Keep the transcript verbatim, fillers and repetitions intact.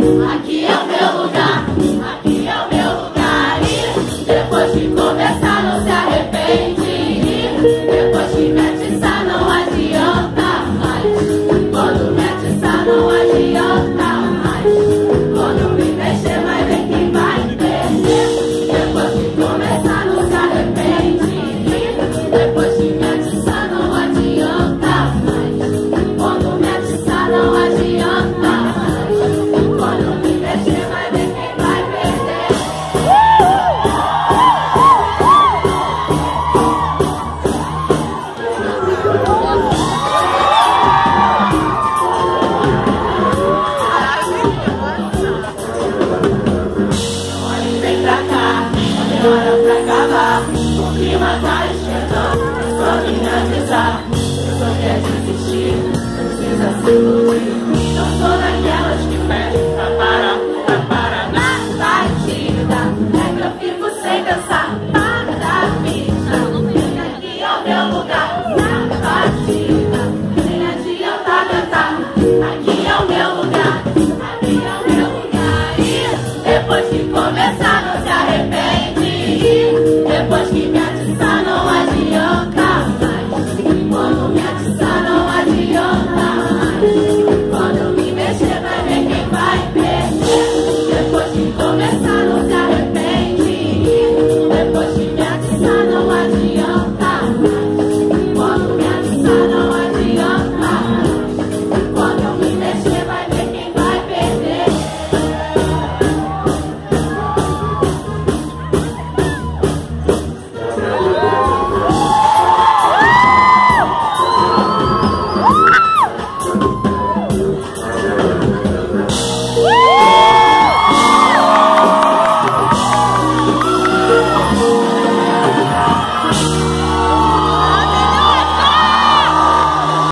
Aqui é o meu lugar, aqui é o meu lugar. E depois que começar não se arrepende. Depois que mete essa não adianta mais. Quando mete essa não adianta mais. Quando me mexer vai ver quem vai perder. Depois que começar não se arrepende. Depois que mete essa não adianta mais. Quando mete essa não adianta mais. Quando me mexer vai ver quem vai perder. Vem pra cá, é hora pra acabar. O clima tá esquentando, só vim avisar. Se você quer desistir, precisa se iludir.